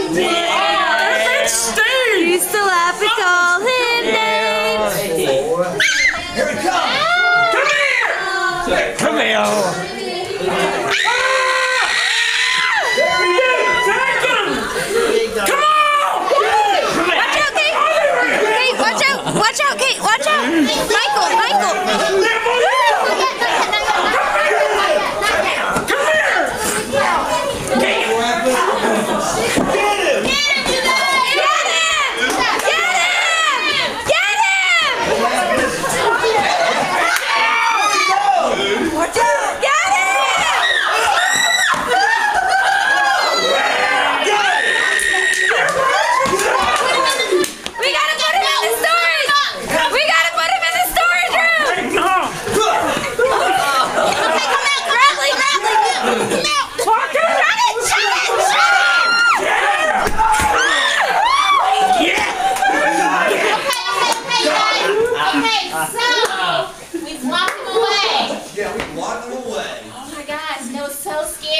You still have to call him names. Here it comes. Come here! There he is. Take him! Come on! Watch out, Kate! Kate, watch out! Watch out, Kate! Watch out! Michael! Michael! Yeah, we locked them away. Oh my gosh, that was so scary.